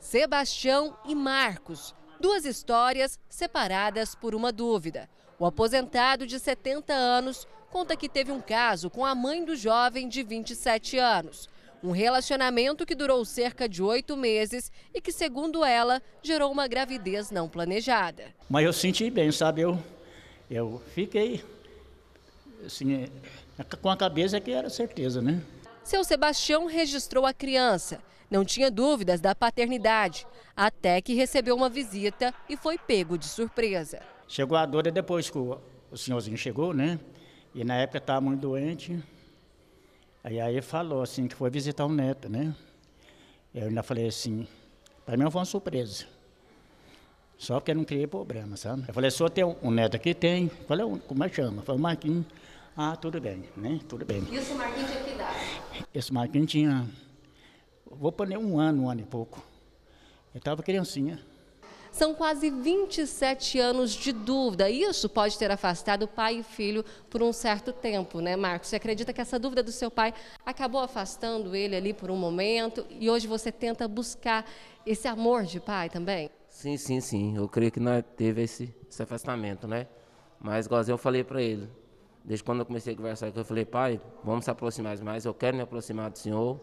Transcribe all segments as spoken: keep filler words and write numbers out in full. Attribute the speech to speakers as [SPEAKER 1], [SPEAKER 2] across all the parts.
[SPEAKER 1] Sebastião e Marcos, duas histórias separadas por uma dúvida. O aposentado de setenta anos conta que teve um caso com a mãe do jovem de vinte e sete anos. Um relacionamento que durou cerca de oito meses e que, segundo ela, gerou uma gravidez não planejada.
[SPEAKER 2] Mas eu senti bem, sabe? Eu, eu fiquei assim, com a cabeça que era certeza, né?
[SPEAKER 1] Seu Sebastião registrou a criança. Não tinha dúvidas da paternidade, até que recebeu uma visita e foi pego de surpresa.
[SPEAKER 2] Chegou a dor depois que o, o senhorzinho chegou, né? E na época estava muito doente. Aí aí falou assim que foi visitar o neto, né? Eu ainda falei assim, para mim foi uma surpresa. Só porque eu não criei problema, sabe? Eu falei, só tem um, um neto aqui? Tem. Eu falei, como é que chama? Eu falei, Marquinhos. Ah, tudo bem, né? Tudo bem.
[SPEAKER 1] E esse Marquinhos tinha que idade?
[SPEAKER 2] Esse Marquinhos tinha, vou pôr um ano, um ano e pouco. Eu estava criancinha.
[SPEAKER 1] São quase vinte e sete anos de dúvida. Isso pode ter afastado pai e filho por um certo tempo, né, Marcos? Você acredita que essa dúvida do seu pai acabou afastando ele ali por um momento e hoje você tenta buscar esse amor de pai também?
[SPEAKER 3] Sim, sim, sim. Eu creio que nós teve esse, esse afastamento, né? Mas, igual eu falei para ele, desde quando eu comecei a conversar com ele, eu falei, pai, vamos se aproximar mais, eu quero me aproximar do senhor.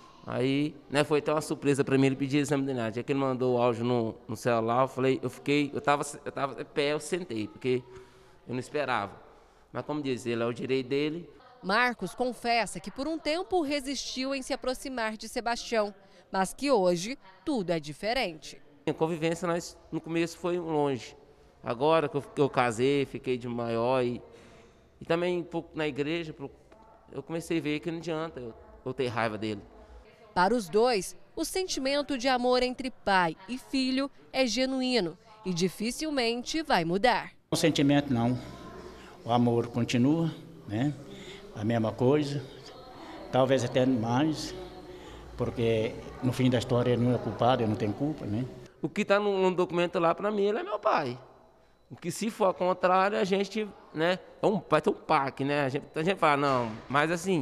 [SPEAKER 3] Aí, né, foi até uma surpresa para mim, ele pedir exame de idade. Já que ele mandou o áudio no, no celular, eu falei, eu fiquei, eu tava, eu tava em pé, eu sentei, porque eu não esperava. Mas como diz, ele é o direito dele.
[SPEAKER 1] Marcos confessa que por um tempo resistiu em se aproximar de Sebastião, mas que hoje tudo é diferente.
[SPEAKER 3] A convivência nós, no começo foi longe. Agora que eu, que eu casei, fiquei de maior e, e também um pouco na igreja, eu comecei a ver que não adianta eu, eu ter raiva dele.
[SPEAKER 1] Para os dois, o sentimento de amor entre pai e filho é genuíno e dificilmente vai mudar.
[SPEAKER 2] O sentimento não, o amor continua, né? A mesma coisa, talvez até mais, porque no fim da história ele não é culpado, ele não tem culpa, né?
[SPEAKER 3] O que está no, no documento lá, para mim, ele é meu pai. O que se for ao contrário, a gente, né, é um, vai ter um parque, né? A gente, a gente fala, não, mas assim,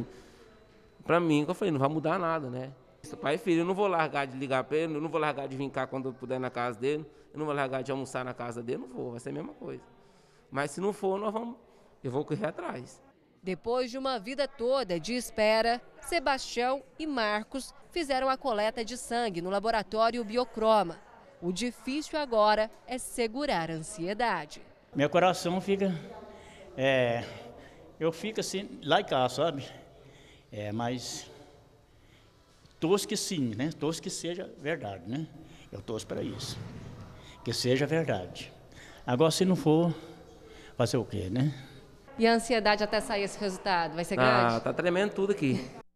[SPEAKER 3] para mim, como eu falei, não vai mudar nada, né? Pai e filho, eu não vou largar de ligar para ele, eu não vou largar de vir cá quando eu puder na casa dele, eu não vou largar de almoçar na casa dele, não vou, vai ser a mesma coisa. Mas se não for, nós vamos, eu vou correr atrás.
[SPEAKER 1] Depois de uma vida toda de espera, Sebastião e Marcos fizeram a coleta de sangue no laboratório Biocroma. O difícil agora é segurar a ansiedade.
[SPEAKER 2] Meu coração fica, é, eu fico assim, lá em casa, sabe? É, mas torço que sim, né? Torço que seja verdade, né? Eu torço para isso, que seja verdade. Agora, se não for, fazer o quê, né?
[SPEAKER 1] E a ansiedade até sair esse resultado vai ser grande?
[SPEAKER 3] Ah, tá tremendo tudo aqui.